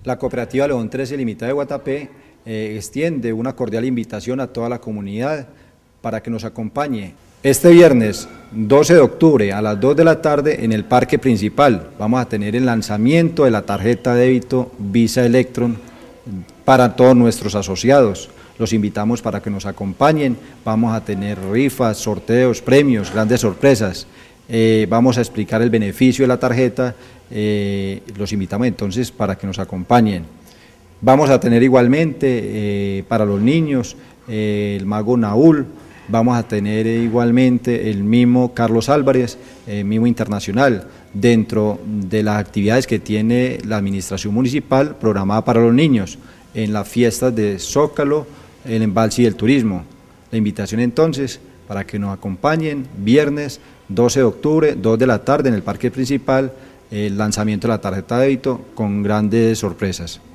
La cooperativa León 13 Limitada de Guatapé extiende una cordial invitación a toda la comunidad para que nos acompañe. Este viernes 12 de octubre a las 2 de la tarde en el parque principal vamos a tener el lanzamiento de la tarjeta débito Visa Electron para todos nuestros asociados. Los invitamos para que nos acompañen, vamos a tener rifas, sorteos, premios, grandes sorpresas. Vamos a explicar el beneficio de la tarjeta, los invitamos entonces para que nos acompañen. Vamos a tener igualmente para los niños el mago Naúl, vamos a tener igualmente el mimo Carlos Álvarez, mimo internacional, dentro de las actividades que tiene la administración municipal programada para los niños, en las fiestas de Zócalo, el embalse y el turismo. La invitación entonces para que nos acompañen viernes 12 de octubre, 2 de la tarde en el parque principal, el lanzamiento de la tarjeta de débito con grandes sorpresas.